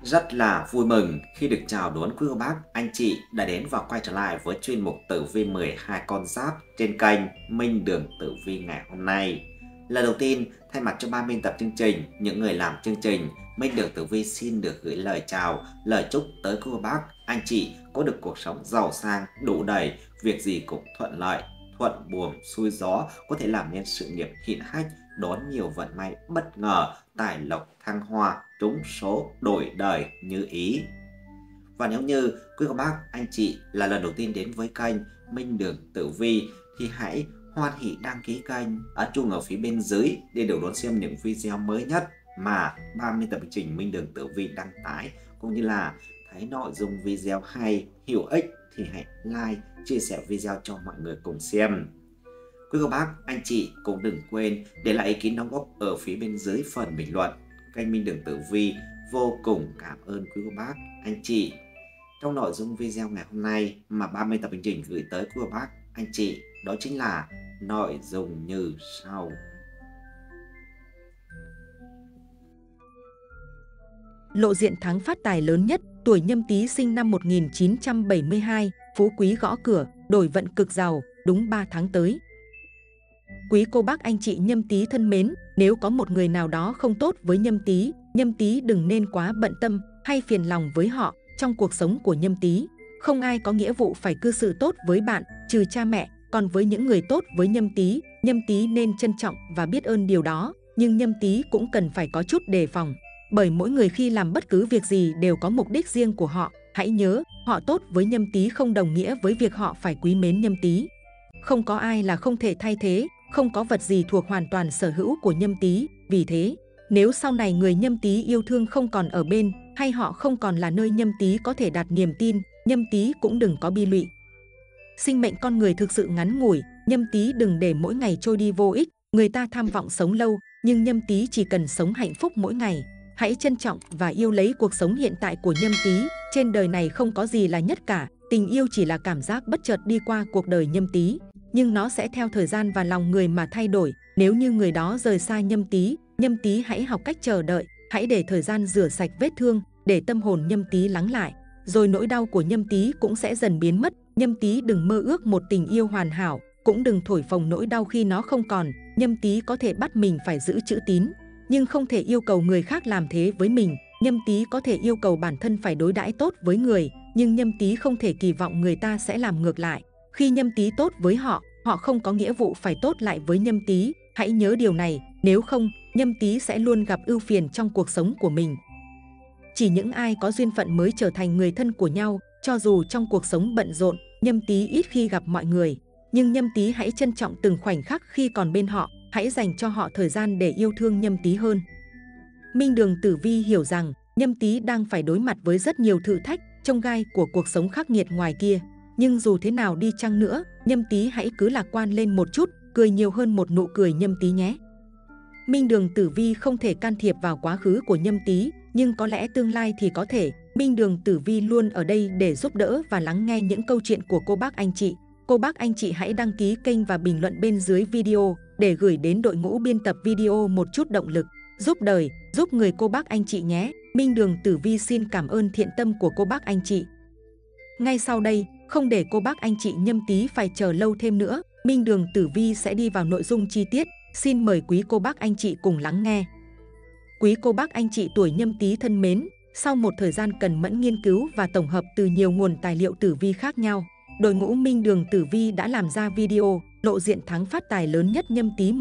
Rất là vui mừng khi được chào đón quý cô bác, anh chị đã đến và quay trở lại với chuyên mục tử vi 12 con giáp trên kênh Minh Đường Tử Vi ngày hôm nay. Lần đầu tiên, thay mặt cho ban biên tập chương trình, những người làm chương trình, Minh Đường Tử Vi xin được gửi lời chào, lời chúc tới quý cô bác, anh chị có được cuộc sống giàu sang, đủ đầy, việc gì cũng thuận lợi, thuận buồm xuôi gió, có thể làm nên sự nghiệp hiển hách, đón nhiều vận may bất ngờ, tài lộc thăng hoa, trúng số, đổi đời như ý. Và nếu như quý cô bác, anh chị là lần đầu tiên đến với kênh Minh Đường Tử Vi thì hãy hoan hỷ đăng ký kênh ở chuông ở phía bên dưới để được đón xem những video mới nhất mà ban biên tập chương trình Minh Đường Tử Vi đăng tải, cũng như là thấy nội dung video hay, hữu ích thì hãy like, chia sẻ video cho mọi người cùng xem. Quý cô bác, anh chị cũng đừng quên để lại ý kiến đóng góp ở phía bên dưới phần bình luận. Kênh Minh Đường Tử Vi vô cùng cảm ơn quý cô bác, anh chị. Trong nội dung video ngày hôm nay mà 30 tập chương trình gửi tới quý cô bác, anh chị, đó chính là nội dung như sau. Lộ diện tháng phát tài lớn nhất, tuổi Nhâm Tý sinh năm 1972, phú quý gõ cửa, đổi vận cực giàu, đúng 3 tháng tới. Quý cô bác anh chị Nhâm Tý thân mến, nếu có một người nào đó không tốt với Nhâm Tý đừng nên quá bận tâm hay phiền lòng với họ. Trong cuộc sống của Nhâm Tý, không ai có nghĩa vụ phải cư xử tốt với bạn, trừ cha mẹ. Còn với những người tốt với Nhâm Tý nên trân trọng và biết ơn điều đó. Nhưng Nhâm Tý cũng cần phải có chút đề phòng, bởi mỗi người khi làm bất cứ việc gì đều có mục đích riêng của họ. Hãy nhớ, họ tốt với Nhâm Tý không đồng nghĩa với việc họ phải quý mến Nhâm Tý. Không có ai là không thể thay thế, không có vật gì thuộc hoàn toàn sở hữu của Nhâm Tý. Vì thế, nếu sau này người Nhâm Tý yêu thương không còn ở bên, hay họ không còn là nơi Nhâm Tý có thể đặt niềm tin, Nhâm Tý cũng đừng có bi lụy. Sinh mệnh con người thực sự ngắn ngủi, Nhâm Tý đừng để mỗi ngày trôi đi vô ích. Người ta tham vọng sống lâu, nhưng Nhâm Tý chỉ cần sống hạnh phúc mỗi ngày. Hãy trân trọng và yêu lấy cuộc sống hiện tại của Nhâm Tý. Trên đời này không có gì là nhất cả, tình yêu chỉ là cảm giác bất chợt đi qua cuộc đời Nhâm Tý, nhưng nó sẽ theo thời gian và lòng người mà thay đổi. Nếu như người đó rời xa Nhâm Tý hãy học cách chờ đợi, hãy để thời gian rửa sạch vết thương, để tâm hồn Nhâm Tý lắng lại, rồi nỗi đau của Nhâm Tý cũng sẽ dần biến mất. Nhâm Tý đừng mơ ước một tình yêu hoàn hảo, cũng đừng thổi phồng nỗi đau khi nó không còn. Nhâm Tý có thể bắt mình phải giữ chữ tín, nhưng không thể yêu cầu người khác làm thế với mình. Nhâm Tý có thể yêu cầu bản thân phải đối đãi tốt với người, nhưng Nhâm Tý không thể kỳ vọng người ta sẽ làm ngược lại. Khi Nhâm Tý tốt với họ, họ không có nghĩa vụ phải tốt lại với Nhâm Tý. Hãy nhớ điều này, nếu không, Nhâm Tý sẽ luôn gặp ưu phiền trong cuộc sống của mình. Chỉ những ai có duyên phận mới trở thành người thân của nhau, cho dù trong cuộc sống bận rộn, Nhâm Tý ít khi gặp mọi người. Nhưng Nhâm Tý hãy trân trọng từng khoảnh khắc khi còn bên họ, hãy dành cho họ thời gian để yêu thương Nhâm Tý hơn. Minh Đường Tử Vi hiểu rằng, Nhâm Tý đang phải đối mặt với rất nhiều thử thách, chông gai của cuộc sống khắc nghiệt ngoài kia. Nhưng dù thế nào đi chăng nữa, Nhâm Tý hãy cứ lạc quan lên một chút, cười nhiều hơn một nụ cười Nhâm Tý nhé. Minh Đường Tử Vi không thể can thiệp vào quá khứ của Nhâm Tý, nhưng có lẽ tương lai thì có thể. Minh Đường Tử Vi luôn ở đây để giúp đỡ và lắng nghe những câu chuyện của cô bác anh chị. Cô bác anh chị hãy đăng ký kênh và bình luận bên dưới video để gửi đến đội ngũ biên tập video một chút động lực, giúp đời, giúp người cô bác anh chị nhé. Minh Đường Tử Vi xin cảm ơn thiện tâm của cô bác anh chị. Ngay sau đây, không để cô bác anh chị Nhâm Tý phải chờ lâu thêm nữa, Minh Đường Tử Vi sẽ đi vào nội dung chi tiết. Xin mời quý cô bác anh chị cùng lắng nghe. Quý cô bác anh chị tuổi Nhâm Tý thân mến, sau một thời gian cần mẫn nghiên cứu và tổng hợp từ nhiều nguồn tài liệu tử vi khác nhau, đội ngũ Minh Đường Tử Vi đã làm ra video lộ diện tháng phát tài lớn nhất Nhâm Tý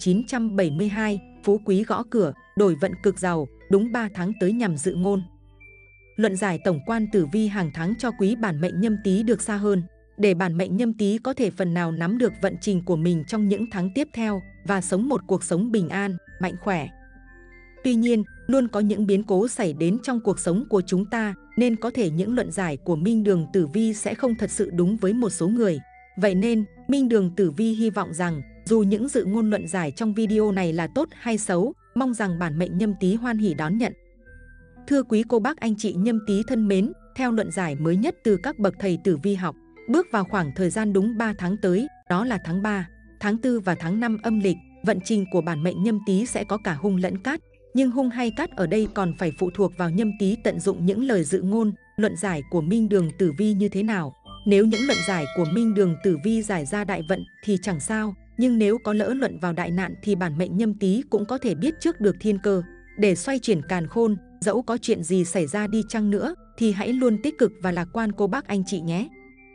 1972, phú quý gõ cửa, đổi vận cực giàu, đúng 3 tháng tới nhằm dự ngôn. Luận giải tổng quan tử vi hàng tháng cho quý bản mệnh Nhâm Tý được xa hơn, để bản mệnh Nhâm Tý có thể phần nào nắm được vận trình của mình trong những tháng tiếp theo và sống một cuộc sống bình an, mạnh khỏe. Tuy nhiên, luôn có những biến cố xảy đến trong cuộc sống của chúng ta, nên có thể những luận giải của Minh Đường Tử Vi sẽ không thật sự đúng với một số người. Vậy nên, Minh Đường Tử Vi hy vọng rằng, dù những dự ngôn luận giải trong video này là tốt hay xấu, mong rằng bản mệnh Nhâm Tý hoan hỉ đón nhận. Thưa quý cô bác anh chị Nhâm Tý thân mến, theo luận giải mới nhất từ các bậc thầy tử vi học, bước vào khoảng thời gian đúng 3 tháng tới, đó là tháng 3, tháng 4 và tháng 5 âm lịch, vận trình của bản mệnh Nhâm Tý sẽ có cả hung lẫn cát. Nhưng hung hay cát ở đây còn phải phụ thuộc vào Nhâm Tý tận dụng những lời dự ngôn, luận giải của Minh Đường Tử Vi như thế nào. Nếu những luận giải của Minh Đường Tử Vi giải ra đại vận thì chẳng sao, nhưng nếu có lỡ luận vào đại nạn thì bản mệnh Nhâm Tý cũng có thể biết trước được thiên cơ. Để xoay chuyển càn khôn, dẫu có chuyện gì xảy ra đi chăng nữa thì hãy luôn tích cực và lạc quan cô bác anh chị nhé.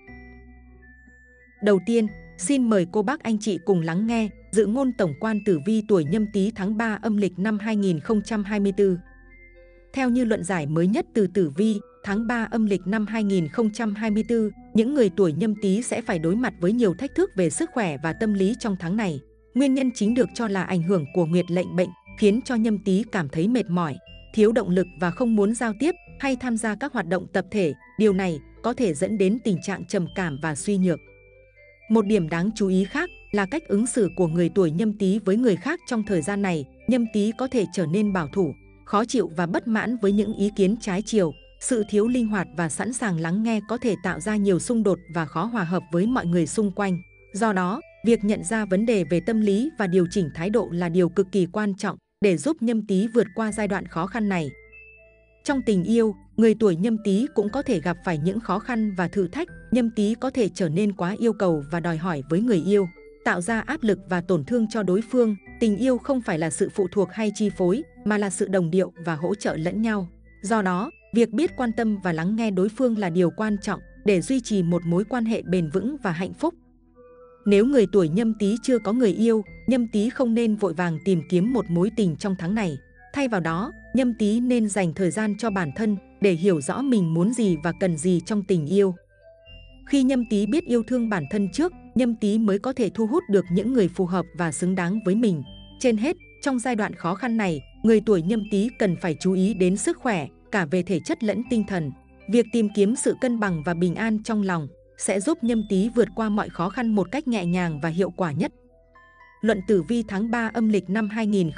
Đầu tiên, xin mời cô bác anh chị cùng lắng nghe dự ngôn tổng quan tử vi tuổi Nhâm Tý tháng 3 âm lịch năm 2024. Theo như luận giải mới nhất từ tử vi, tháng 3 âm lịch năm 2024, những người tuổi Nhâm Tý sẽ phải đối mặt với nhiều thách thức về sức khỏe và tâm lý trong tháng này. Nguyên nhân chính được cho là ảnh hưởng của nguyệt lệnh bệnh, khiến cho Nhâm Tý cảm thấy mệt mỏi, thiếu động lực và không muốn giao tiếp hay tham gia các hoạt động tập thể. Điều này có thể dẫn đến tình trạng trầm cảm và suy nhược. Một điểm đáng chú ý khác là cách ứng xử của người tuổi Nhâm Tý với người khác trong thời gian này. Nhâm Tý có thể trở nên bảo thủ, khó chịu và bất mãn với những ý kiến trái chiều. Sự thiếu linh hoạt và sẵn sàng lắng nghe có thể tạo ra nhiều xung đột và khó hòa hợp với mọi người xung quanh. Do đó, việc nhận ra vấn đề về tâm lý và điều chỉnh thái độ là điều cực kỳ quan trọng để giúp Nhâm Tý vượt qua giai đoạn khó khăn này. Trong tình yêu, người tuổi Nhâm Tý cũng có thể gặp phải những khó khăn và thử thách. Nhâm Tý có thể trở nên quá yêu cầu và đòi hỏi với người yêu, tạo ra áp lực và tổn thương cho đối phương. Tình yêu không phải là sự phụ thuộc hay chi phối, mà là sự đồng điệu và hỗ trợ lẫn nhau. Do đó, việc biết quan tâm và lắng nghe đối phương là điều quan trọng để duy trì một mối quan hệ bền vững và hạnh phúc. Nếu người tuổi Nhâm Tý chưa có người yêu, Nhâm Tý không nên vội vàng tìm kiếm một mối tình trong tháng này. Thay vào đó, Nhâm Tý nên dành thời gian cho bản thân để hiểu rõ mình muốn gì và cần gì trong tình yêu. Khi Nhâm Tý biết yêu thương bản thân trước, Nhâm Tý mới có thể thu hút được những người phù hợp và xứng đáng với mình. Trên hết, trong giai đoạn khó khăn này, người tuổi Nhâm Tý cần phải chú ý đến sức khỏe, cả về thể chất lẫn tinh thần. Việc tìm kiếm sự cân bằng và bình an trong lòng sẽ giúp Nhâm Tý vượt qua mọi khó khăn một cách nhẹ nhàng và hiệu quả nhất. Luận tử vi tháng 3 âm lịch năm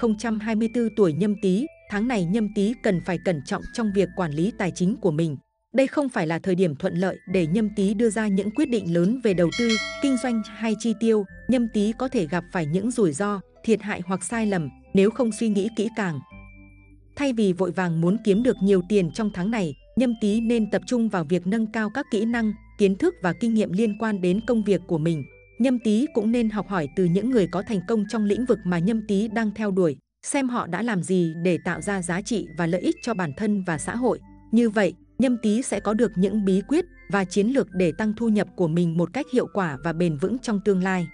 2024 tuổi Nhâm Tý, tháng này Nhâm Tý cần phải cẩn trọng trong việc quản lý tài chính của mình. Đây không phải là thời điểm thuận lợi để Nhâm Tý đưa ra những quyết định lớn về đầu tư, kinh doanh hay chi tiêu. Nhâm Tý có thể gặp phải những rủi ro, thiệt hại hoặc sai lầm nếu không suy nghĩ kỹ càng. Thay vì vội vàng muốn kiếm được nhiều tiền trong tháng này, Nhâm Tý nên tập trung vào việc nâng cao các kỹ năng, kiến thức và kinh nghiệm liên quan đến công việc của mình. Nhâm Tý cũng nên học hỏi từ những người có thành công trong lĩnh vực mà Nhâm Tý đang theo đuổi, xem họ đã làm gì để tạo ra giá trị và lợi ích cho bản thân và xã hội. Như vậy, Nhâm Tý sẽ có được những bí quyết và chiến lược để tăng thu nhập của mình một cách hiệu quả và bền vững trong tương lai.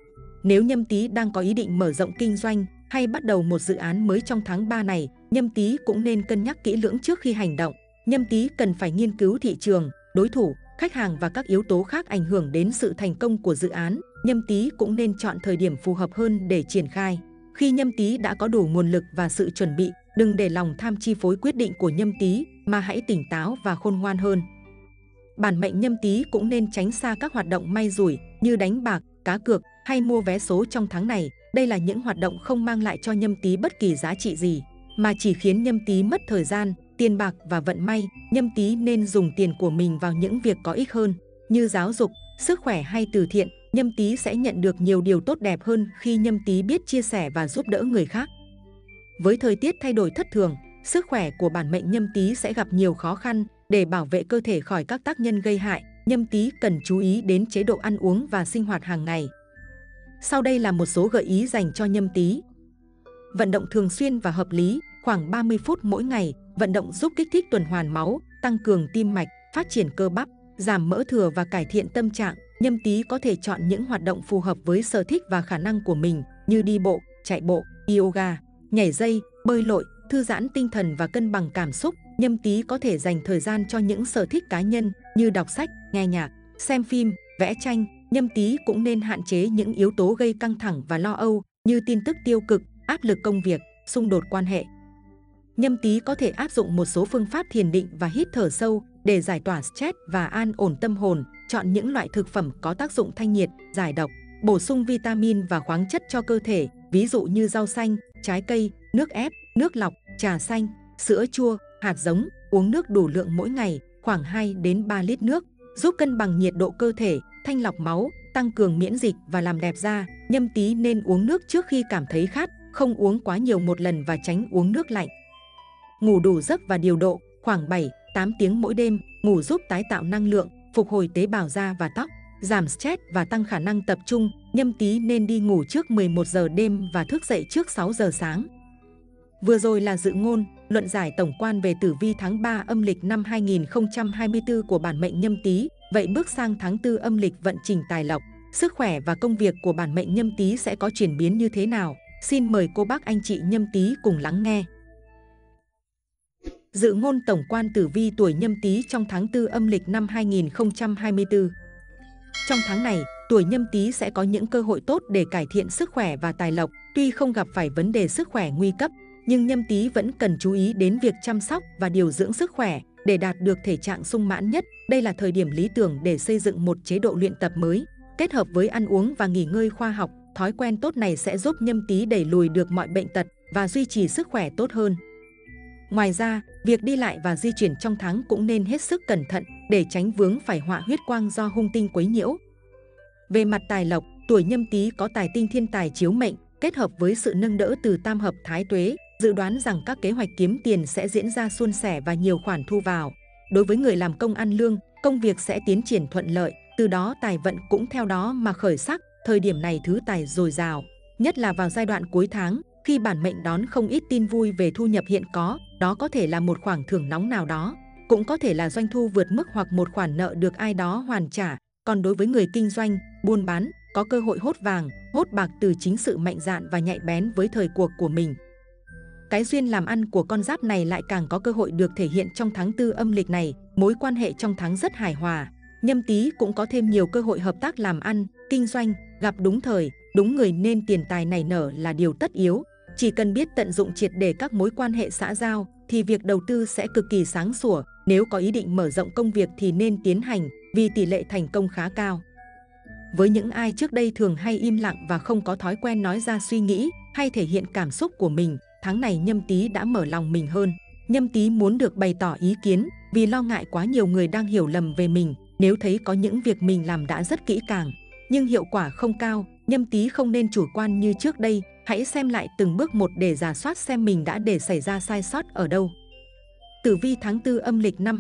Nếu Nhâm Tý đang có ý định mở rộng kinh doanh hay bắt đầu một dự án mới trong tháng 3 này, Nhâm Tý cũng nên cân nhắc kỹ lưỡng trước khi hành động. Nhâm Tý cần phải nghiên cứu thị trường, đối thủ, khách hàng và các yếu tố khác ảnh hưởng đến sự thành công của dự án. Nhâm Tý cũng nên chọn thời điểm phù hợp hơn để triển khai. Khi Nhâm Tý đã có đủ nguồn lực và sự chuẩn bị, đừng để lòng tham chi phối quyết định của Nhâm Tý, mà hãy tỉnh táo và khôn ngoan hơn. Bản mệnh Nhâm Tý cũng nên tránh xa các hoạt động may rủi như đánh bạc, cá cược hay mua vé số trong tháng này. Đây là những hoạt động không mang lại cho Nhâm Tý bất kỳ giá trị gì, mà chỉ khiến Nhâm Tý mất thời gian, tiền bạc và vận may. Nhâm Tý nên dùng tiền của mình vào những việc có ích hơn, như giáo dục, sức khỏe hay từ thiện. Nhâm Tý sẽ nhận được nhiều điều tốt đẹp hơn khi Nhâm Tý biết chia sẻ và giúp đỡ người khác. Với thời tiết thay đổi thất thường, sức khỏe của bản mệnh Nhâm Tý sẽ gặp nhiều khó khăn. Để bảo vệ cơ thể khỏi các tác nhân gây hại, Nhâm Tý cần chú ý đến chế độ ăn uống và sinh hoạt hàng ngày. Sau đây là một số gợi ý dành cho Nhâm Tý. Vận động thường xuyên và hợp lý, khoảng 30 phút mỗi ngày. Vận động giúp kích thích tuần hoàn máu, tăng cường tim mạch, phát triển cơ bắp, giảm mỡ thừa và cải thiện tâm trạng. Nhâm Tý có thể chọn những hoạt động phù hợp với sở thích và khả năng của mình như đi bộ, chạy bộ, yoga, nhảy dây, bơi lội, thư giãn tinh thần và cân bằng cảm xúc. Nhâm Tý có thể dành thời gian cho những sở thích cá nhân như đọc sách, nghe nhạc, xem phim, vẽ tranh. Nhâm Tý cũng nên hạn chế những yếu tố gây căng thẳng và lo âu như tin tức tiêu cực, áp lực công việc, xung đột quan hệ. Nhâm Tý có thể áp dụng một số phương pháp thiền định và hít thở sâu để giải tỏa stress và an ổn tâm hồn. Chọn những loại thực phẩm có tác dụng thanh nhiệt, giải độc, bổ sung vitamin và khoáng chất cho cơ thể, ví dụ như rau xanh, trái cây, nước ép, nước lọc, trà xanh, sữa chua, hạt giống. Uống nước đủ lượng mỗi ngày, khoảng 2 đến 3 lít nước, giúp cân bằng nhiệt độ cơ thể, thanh lọc máu, tăng cường miễn dịch và làm đẹp da. Nhâm Tý nên uống nước trước khi cảm thấy khát, không uống quá nhiều một lần và tránh uống nước lạnh. Ngủ đủ giấc và điều độ, khoảng 7-8 tiếng mỗi đêm, ngủ giúp tái tạo năng lượng, phục hồi tế bào da và tóc, giảm stress và tăng khả năng tập trung. Nhâm Tý nên đi ngủ trước 11 giờ đêm và thức dậy trước 6 giờ sáng. Vừa rồi là dự ngôn, luận giải tổng quan về tử vi tháng 3 âm lịch năm 2024 của bản mệnh Nhâm Tý. Vậy bước sang tháng 4 âm lịch vận trình tài lộc, sức khỏe và công việc của bản mệnh Nhâm Tý sẽ có chuyển biến như thế nào? Xin mời cô bác anh chị Nhâm Tý cùng lắng nghe. Dự ngôn tổng quan tử vi tuổi Nhâm Tý trong tháng 4 âm lịch năm 2024. Trong tháng này, tuổi Nhâm Tý sẽ có những cơ hội tốt để cải thiện sức khỏe và tài lộc. Tuy không gặp phải vấn đề sức khỏe nguy cấp, nhưng Nhâm Tý vẫn cần chú ý đến việc chăm sóc và điều dưỡng sức khỏe để đạt được thể trạng sung mãn nhất. Đây là thời điểm lý tưởng để xây dựng một chế độ luyện tập mới, kết hợp với ăn uống và nghỉ ngơi khoa học. Thói quen tốt này sẽ giúp Nhâm Tý đẩy lùi được mọi bệnh tật và duy trì sức khỏe tốt hơn. Ngoài ra, việc đi lại và di chuyển trong tháng cũng nên hết sức cẩn thận để tránh vướng phải họa huyết quang do hung tinh quấy nhiễu. Về mặt tài lộc, tuổi Nhâm Tý có tài tinh thiên tài chiếu mệnh, kết hợp với sự nâng đỡ từ tam hợp thái tuế, dự đoán rằng các kế hoạch kiếm tiền sẽ diễn ra suôn sẻ và nhiều khoản thu vào. Đối với người làm công ăn lương, công việc sẽ tiến triển thuận lợi, từ đó tài vận cũng theo đó mà khởi sắc. Thời điểm này thứ tài dồi dào, nhất là vào giai đoạn cuối tháng, khi bản mệnh đón không ít tin vui về thu nhập hiện có. Đó có thể là một khoản thưởng nóng nào đó, cũng có thể là doanh thu vượt mức hoặc một khoản nợ được ai đó hoàn trả. Còn đối với người kinh doanh, buôn bán, có cơ hội hốt vàng, hốt bạc từ chính sự mạnh dạn và nhạy bén với thời cuộc của mình. Cái duyên làm ăn của con giáp này lại càng có cơ hội được thể hiện trong tháng 4 âm lịch này. Mối quan hệ trong tháng rất hài hòa. Nhâm Tý cũng có thêm nhiều cơ hội hợp tác làm ăn, kinh doanh, gặp đúng thời, đúng người nên tiền tài nảy nở là điều tất yếu. Chỉ cần biết tận dụng triệt để các mối quan hệ xã giao thì việc đầu tư sẽ cực kỳ sáng sủa. Nếu có ý định mở rộng công việc thì nên tiến hành vì tỷ lệ thành công khá cao. Với những ai trước đây thường hay im lặng và không có thói quen nói ra suy nghĩ hay thể hiện cảm xúc của mình, tháng này Nhâm Tý đã mở lòng mình hơn. Nhâm Tý muốn được bày tỏ ý kiến vì lo ngại quá nhiều người đang hiểu lầm về mình. Nếu thấy có những việc mình làm đã rất kỹ càng nhưng hiệu quả không cao, Nhâm Tý không nên chủ quan như trước đây. Hãy xem lại từng bước một để rà soát xem mình đã để xảy ra sai sót ở đâu. Tử vi tháng 4 âm lịch năm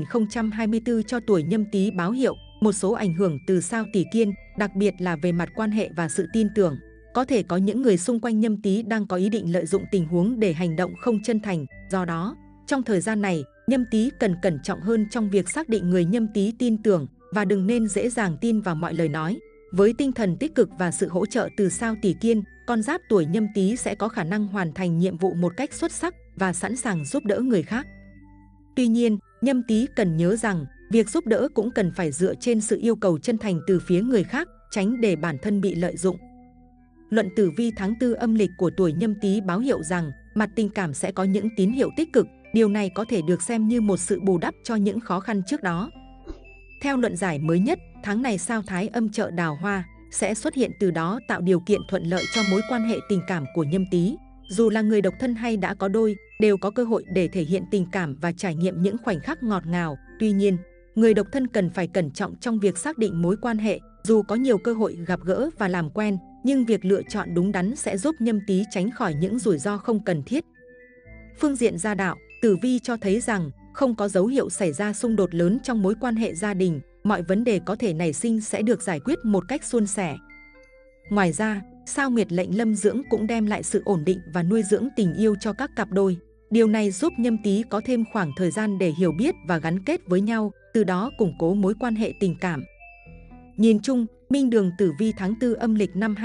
2024 cho tuổi Nhâm Tý báo hiệu một số ảnh hưởng từ sao Tỷ Kiên, đặc biệt là về mặt quan hệ và sự tin tưởng. Có thể có những người xung quanh Nhâm Tý đang có ý định lợi dụng tình huống để hành động không chân thành. Do đó, trong thời gian này, Nhâm Tý cần cẩn trọng hơn trong việc xác định người Nhâm Tý tin tưởng và đừng nên dễ dàng tin vào mọi lời nói. Với tinh thần tích cực và sự hỗ trợ từ sao Tỷ Kiên, con giáp tuổi Nhâm Tý sẽ có khả năng hoàn thành nhiệm vụ một cách xuất sắc và sẵn sàng giúp đỡ người khác. Tuy nhiên, Nhâm Tý cần nhớ rằng việc giúp đỡ cũng cần phải dựa trên sự yêu cầu chân thành từ phía người khác, tránh để bản thân bị lợi dụng. Luận tử vi tháng 4 âm lịch của tuổi Nhâm Tý báo hiệu rằng mặt tình cảm sẽ có những tín hiệu tích cực. Điều này có thể được xem như một sự bù đắp cho những khó khăn trước đó. Theo luận giải mới nhất, tháng này sao Thái âm trợ đào hoa sẽ xuất hiện, từ đó tạo điều kiện thuận lợi cho mối quan hệ tình cảm của Nhâm Tý. Dù là người độc thân hay đã có đôi, đều có cơ hội để thể hiện tình cảm và trải nghiệm những khoảnh khắc ngọt ngào. Tuy nhiên, người độc thân cần phải cẩn trọng trong việc xác định mối quan hệ. Dù có nhiều cơ hội gặp gỡ và làm quen, nhưng việc lựa chọn đúng đắn sẽ giúp Nhâm Tý tránh khỏi những rủi ro không cần thiết. Phương diện gia đạo, tử vi cho thấy rằng không có dấu hiệu xảy ra xung đột lớn trong mối quan hệ gia đình. Mọi vấn đề có thể nảy sinh sẽ được giải quyết một cách suôn sẻ. Ngoài ra, sao Nguyệt lệnh Lâm Dưỡng cũng đem lại sự ổn định và nuôi dưỡng tình yêu cho các cặp đôi. Điều này giúp Nhâm Tý có thêm khoảng thời gian để hiểu biết và gắn kết với nhau, từ đó củng cố mối quan hệ tình cảm. Nhìn chung, Minh Đường tử vi tháng 4 âm lịch năm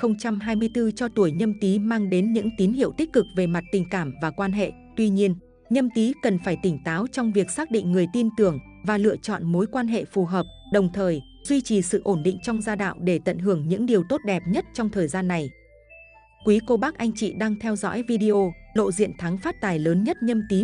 2024 cho tuổi Nhâm Tý mang đến những tín hiệu tích cực về mặt tình cảm và quan hệ. Tuy nhiên, Nhâm Tý cần phải tỉnh táo trong việc xác định người tin tưởng và lựa chọn mối quan hệ phù hợp, đồng thời duy trì sự ổn định trong gia đạo để tận hưởng những điều tốt đẹp nhất trong thời gian này. Quý cô bác anh chị đang theo dõi video lộ diện tháng phát tài lớn nhất Nhâm Tý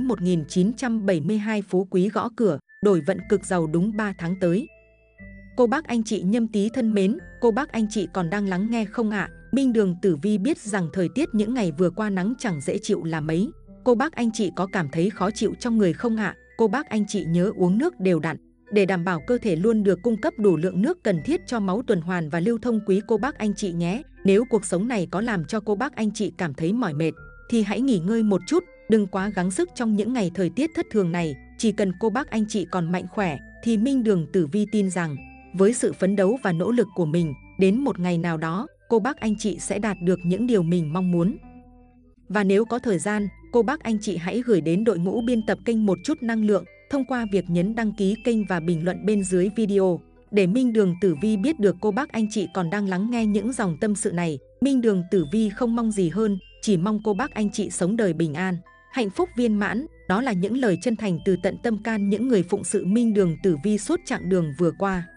1972, phú quý gõ cửa, đổi vận cực giàu đúng 3 tháng tới. Cô bác anh chị Nhâm Tý thân mến, cô bác anh chị còn đang lắng nghe không ạ? Minh Đường tử vi biết rằng thời tiết những ngày vừa qua nắng chẳng dễ chịu là mấy. Cô bác anh chị có cảm thấy khó chịu trong người không ạ? Cô bác anh chị nhớ uống nước đều đặn để đảm bảo cơ thể luôn được cung cấp đủ lượng nước cần thiết cho máu tuần hoàn và lưu thông quý cô bác anh chị nhé. Nếu cuộc sống này có làm cho cô bác anh chị cảm thấy mỏi mệt, thì hãy nghỉ ngơi một chút, đừng quá gắng sức trong những ngày thời tiết thất thường này. Chỉ cần cô bác anh chị còn mạnh khỏe, thì Minh Đường Tử Vi tin rằng, với sự phấn đấu và nỗ lực của mình, đến một ngày nào đó, cô bác anh chị sẽ đạt được những điều mình mong muốn. Và nếu có thời gian, cô bác anh chị hãy gửi đến đội ngũ biên tập kênh một chút năng lượng thông qua việc nhấn đăng ký kênh và bình luận bên dưới video, để Minh Đường Tử Vi biết được cô bác anh chị còn đang lắng nghe những dòng tâm sự này. Minh Đường Tử Vi không mong gì hơn, chỉ mong cô bác anh chị sống đời bình an, hạnh phúc viên mãn. Đó là những lời chân thành từ tận tâm can những người phụng sự Minh Đường Tử Vi suốt chặng đường vừa qua.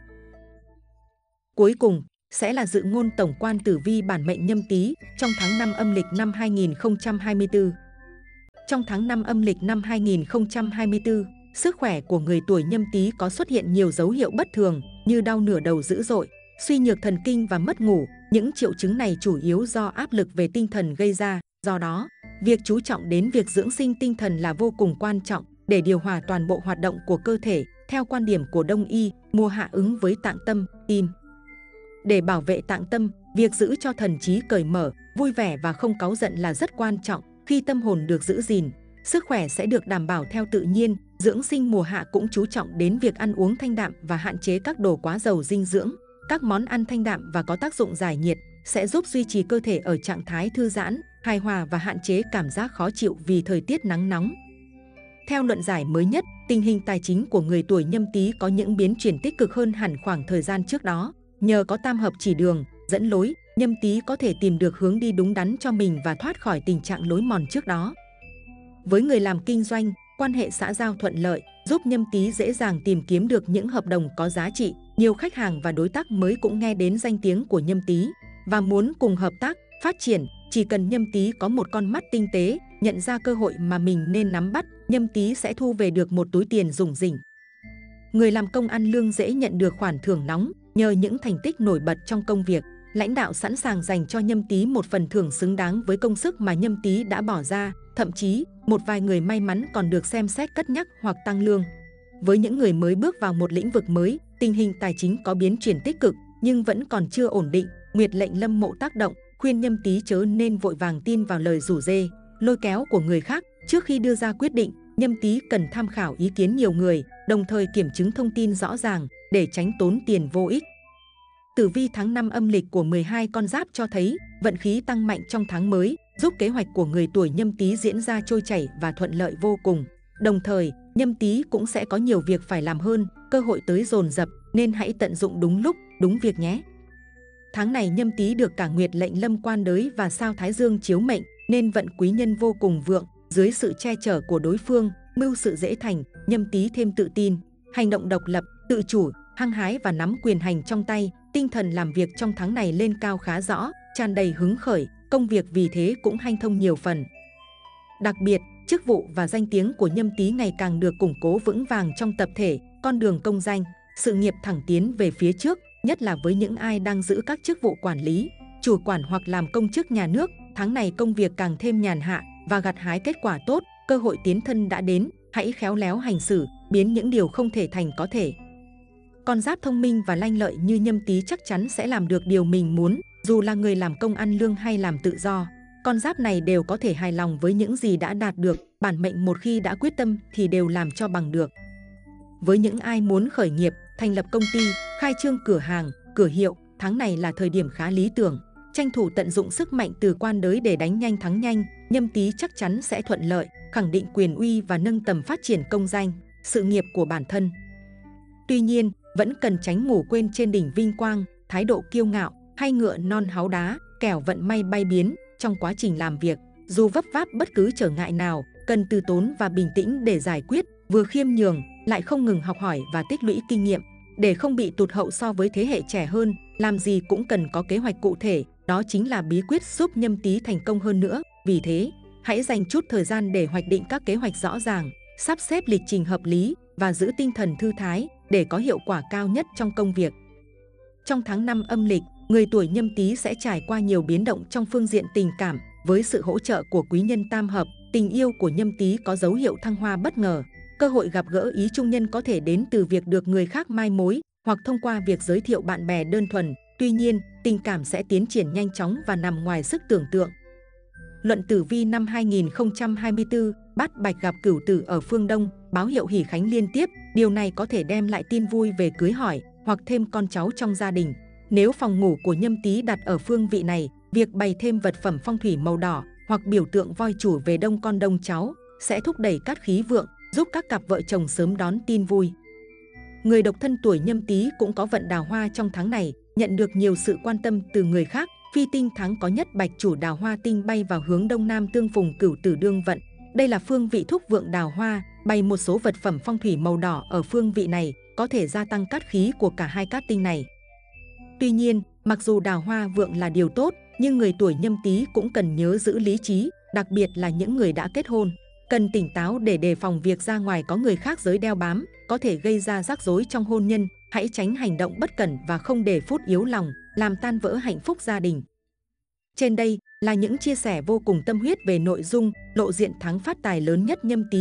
Cuối cùng sẽ là dự ngôn tổng quan tử vi bản mệnh Nhâm Tý trong tháng 5 âm lịch năm 2024. Trong tháng 5 âm lịch năm 2024, sức khỏe của người tuổi Nhâm Tý có xuất hiện nhiều dấu hiệu bất thường như đau nửa đầu dữ dội, suy nhược thần kinh và mất ngủ. Những triệu chứng này chủ yếu do áp lực về tinh thần gây ra. Do đó, việc chú trọng đến việc dưỡng sinh tinh thần là vô cùng quan trọng để điều hòa toàn bộ hoạt động của cơ thể. Theo quan điểm của Đông y, mùa hạ ứng với tạng tâm, tim. Để bảo vệ tạng tâm, việc giữ cho thần trí cởi mở, vui vẻ và không cáu giận là rất quan trọng. Khi tâm hồn được giữ gìn, sức khỏe sẽ được đảm bảo theo tự nhiên. Dưỡng sinh mùa hạ cũng chú trọng đến việc ăn uống thanh đạm và hạn chế các đồ quá giàu dinh dưỡng. Các món ăn thanh đạm và có tác dụng giải nhiệt sẽ giúp duy trì cơ thể ở trạng thái thư giãn, hài hòa và hạn chế cảm giác khó chịu vì thời tiết nắng nóng. Theo luận giải mới nhất, tình hình tài chính của người tuổi Nhâm Tý có những biến chuyển tích cực hơn hẳn khoảng thời gian trước đó. Nhờ có tam hợp chỉ đường, dẫn lối, Nhâm Tý có thể tìm được hướng đi đúng đắn cho mình và thoát khỏi tình trạng lối mòn trước đó. Với người làm kinh doanh, quan hệ xã giao thuận lợi, giúp Nhâm Tý dễ dàng tìm kiếm được những hợp đồng có giá trị. Nhiều khách hàng và đối tác mới cũng nghe đến danh tiếng của Nhâm Tý và muốn cùng hợp tác, phát triển. Chỉ cần Nhâm Tý có một con mắt tinh tế, nhận ra cơ hội mà mình nên nắm bắt, Nhâm Tý sẽ thu về được một túi tiền rủng rỉnh. Người làm công ăn lương dễ nhận được khoản thưởng nóng nhờ những thành tích nổi bật trong công việc. Lãnh đạo sẵn sàng dành cho Nhâm Tý một phần thưởng xứng đáng với công sức mà Nhâm Tý đã bỏ ra. Thậm chí, một vài người may mắn còn được xem xét cất nhắc hoặc tăng lương. Với những người mới bước vào một lĩnh vực mới, tình hình tài chính có biến chuyển tích cực nhưng vẫn còn chưa ổn định. Nguyệt lệnh Lâm Mộ tác động, khuyên Nhâm Tý chớ nên vội vàng tin vào lời rủ rê, lôi kéo của người khác. Trước khi đưa ra quyết định, Nhâm Tý cần tham khảo ý kiến nhiều người, đồng thời kiểm chứng thông tin rõ ràng để tránh tốn tiền vô ích. Tử vi tháng 5 âm lịch của 12 con giáp cho thấy vận khí tăng mạnh trong tháng mới, giúp kế hoạch của người tuổi Nhâm Tý diễn ra trôi chảy và thuận lợi vô cùng. Đồng thời, Nhâm Tý cũng sẽ có nhiều việc phải làm hơn, cơ hội tới dồn dập nên hãy tận dụng đúng lúc, đúng việc nhé. Tháng này Nhâm Tý được cả Nguyệt lệnh Lâm Quan Đới và sao Thái Dương chiếu mệnh nên vận quý nhân vô cùng vượng. Dưới sự che chở của đối phương, mưu sự dễ thành. Nhâm Tý thêm tự tin, hành động độc lập, tự chủ, hăng hái và nắm quyền hành trong tay. Tinh thần làm việc trong tháng này lên cao khá rõ, tràn đầy hứng khởi, công việc vì thế cũng hanh thông nhiều phần. Đặc biệt, chức vụ và danh tiếng của Nhâm Tý ngày càng được củng cố vững vàng trong tập thể, con đường công danh, sự nghiệp thẳng tiến về phía trước, nhất là với những ai đang giữ các chức vụ quản lý, chủ quản hoặc làm công chức nhà nước. Tháng này công việc càng thêm nhàn hạ và gặt hái kết quả tốt, cơ hội tiến thân đã đến, hãy khéo léo hành xử, biến những điều không thể thành có thể. Con giáp thông minh và lanh lợi như Nhâm Tý chắc chắn sẽ làm được điều mình muốn, dù là người làm công ăn lương hay làm tự do. Con giáp này đều có thể hài lòng với những gì đã đạt được, bản mệnh một khi đã quyết tâm thì đều làm cho bằng được. Với những ai muốn khởi nghiệp, thành lập công ty, khai trương cửa hàng, cửa hiệu, tháng này là thời điểm khá lý tưởng. Tranh thủ tận dụng sức mạnh từ quan đới để đánh nhanh thắng nhanh, Nhâm Tý chắc chắn sẽ thuận lợi, khẳng định quyền uy và nâng tầm phát triển công danh, sự nghiệp của bản thân. Tuy nhiên, vẫn cần tránh ngủ quên trên đỉnh vinh quang, thái độ kiêu ngạo hay ngựa non háu đá, kẻo vận may bay biến trong quá trình làm việc. Dù vấp váp bất cứ trở ngại nào, cần từ tốn và bình tĩnh để giải quyết, vừa khiêm nhường, lại không ngừng học hỏi và tích lũy kinh nghiệm. Để không bị tụt hậu so với thế hệ trẻ hơn, làm gì cũng cần có kế hoạch cụ thể, đó chính là bí quyết giúp Nhâm Tý thành công hơn nữa. Vì thế, hãy dành chút thời gian để hoạch định các kế hoạch rõ ràng, sắp xếp lịch trình hợp lý và giữ tinh thần thư thái để có hiệu quả cao nhất trong công việc. Trong tháng 5 âm lịch, người tuổi Nhâm Tý sẽ trải qua nhiều biến động trong phương diện tình cảm. Với sự hỗ trợ của quý nhân tam hợp, tình yêu của Nhâm Tý có dấu hiệu thăng hoa bất ngờ. Cơ hội gặp gỡ ý trung nhân có thể đến từ việc được người khác mai mối hoặc thông qua việc giới thiệu bạn bè đơn thuần. Tuy nhiên, tình cảm sẽ tiến triển nhanh chóng và nằm ngoài sức tưởng tượng. Luận tử vi năm 2024, Bát Bạch gặp Cửu Tử ở phương Đông, báo hiệu hỷ khánh liên tiếp, điều này có thể đem lại tin vui về cưới hỏi hoặc thêm con cháu trong gia đình. Nếu phòng ngủ của Nhâm Tý đặt ở phương vị này, việc bày thêm vật phẩm phong thủy màu đỏ hoặc biểu tượng voi chủ về đông con đông cháu sẽ thúc đẩy cát khí vượng, giúp các cặp vợ chồng sớm đón tin vui. Người độc thân tuổi Nhâm Tý cũng có vận đào hoa trong tháng này, nhận được nhiều sự quan tâm từ người khác. Phi tinh tháng có nhất Bạch chủ đào hoa tinh bay vào hướng đông nam tương phùng Cửu Tử đương vận. Đây là phương vị thúc vượng đào hoa, bày một số vật phẩm phong thủy màu đỏ ở phương vị này có thể gia tăng cát khí của cả hai cát tinh này. Tuy nhiên, mặc dù đào hoa vượng là điều tốt, nhưng người tuổi Nhâm Tý cũng cần nhớ giữ lý trí, đặc biệt là những người đã kết hôn. Cần tỉnh táo để đề phòng việc ra ngoài có người khác giới đeo bám, có thể gây ra rắc rối trong hôn nhân. Hãy tránh hành động bất cẩn và không để phút yếu lòng, làm tan vỡ hạnh phúc gia đình. Trên đây là những chia sẻ vô cùng tâm huyết về nội dung lộ diện tháng phát tài lớn nhất Nhâm Tý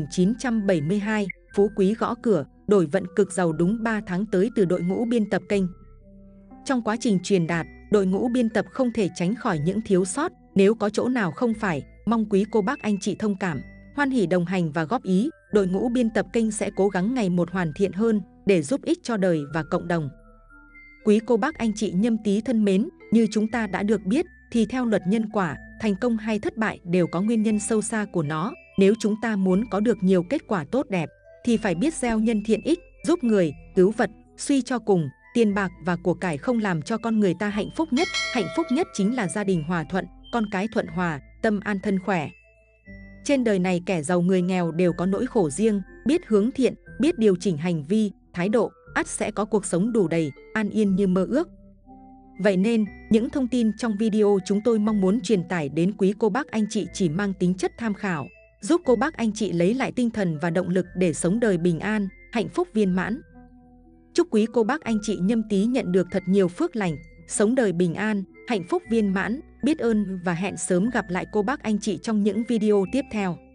1972, phú quý gõ cửa, đổi vận cực giàu đúng 3 tháng tới từ đội ngũ biên tập kênh. Trong quá trình truyền đạt, đội ngũ biên tập không thể tránh khỏi những thiếu sót, nếu có chỗ nào không phải, mong quý cô bác anh chị thông cảm, hoan hỉ đồng hành và góp ý. Đội ngũ biên tập kênh sẽ cố gắng ngày một hoàn thiện hơn để giúp ích cho đời và cộng đồng. Quý cô bác anh chị Nhâm Tý thân mến, như chúng ta đã được biết thì theo luật nhân quả, thành công hay thất bại đều có nguyên nhân sâu xa của nó. Nếu chúng ta muốn có được nhiều kết quả tốt đẹp thì phải biết gieo nhân thiện ích, giúp người, cứu vật. Suy cho cùng, tiền bạc và của cải không làm cho con người ta hạnh phúc nhất. Hạnh phúc nhất chính là gia đình hòa thuận, con cái thuận hòa, tâm an thân khỏe. Trên đời này kẻ giàu người nghèo đều có nỗi khổ riêng, biết hướng thiện, biết điều chỉnh hành vi, thái độ, ắt sẽ có cuộc sống đủ đầy, an yên như mơ ước. Vậy nên, những thông tin trong video chúng tôi mong muốn truyền tải đến quý cô bác anh chị chỉ mang tính chất tham khảo, giúp cô bác anh chị lấy lại tinh thần và động lực để sống đời bình an, hạnh phúc viên mãn. Chúc quý cô bác anh chị Nhâm Tý nhận được thật nhiều phước lành, sống đời bình an, hạnh phúc viên mãn, biết ơn và hẹn sớm gặp lại cô bác anh chị trong những video tiếp theo.